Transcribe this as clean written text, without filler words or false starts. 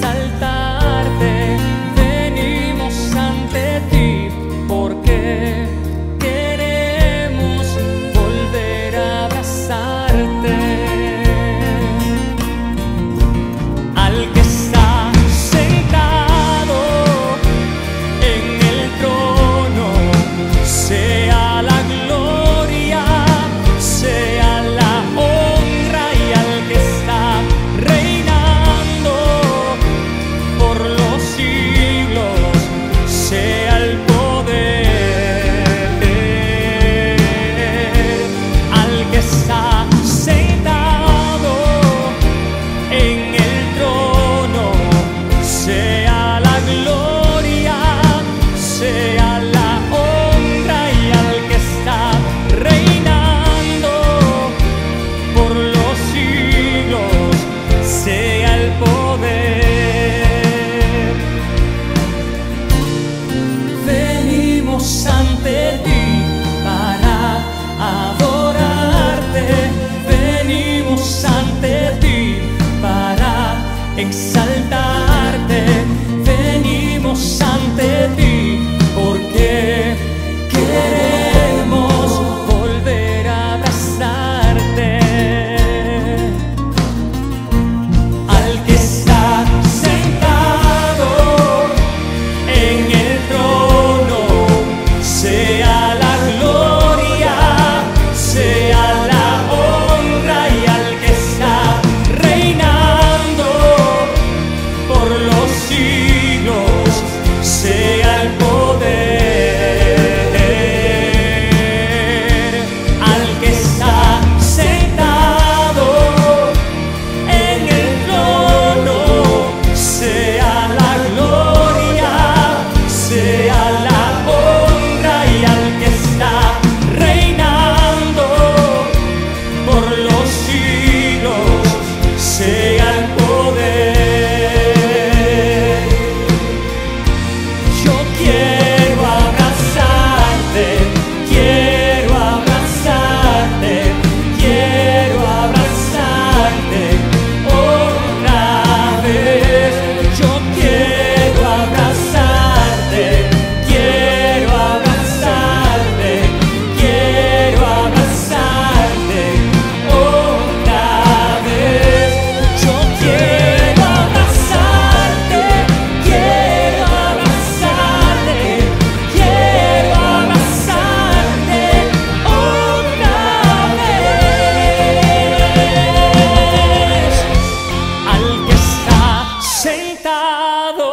exaltarte, venimos ante ti porque queremos volver a abrazarte. Al que está sentado en el trono, sea la gloria, sea la honra, y al que está reinando por los siglos, sea el poder. Al que está sentado en el trono, sea la gloria, sea la honra, y al que está reinando por los siglos, sea el poder. Venimos ante ti para adorarte, venimos ante ti para exaltarte, venimos ante ti porque queremos volver a abrazarte. Al que está sentado en el trono, sea la gloria, sea la honra, y al que está reinando por los siglos, sea el poder. Al que está sentado en el trono, sea la gloria, sea la honra, y al que está reinando por los siglos, sea el poder. Yo quiero abrazarte, quiero abrazarte, quiero abrazarte otra vez. Yo quiero abrazarte, quiero abrazarte, quiero abrazarte otra vez. Yo quiero abrazarte, quiero abrazarte, quiero abrazarte otra vez. Al que está sentado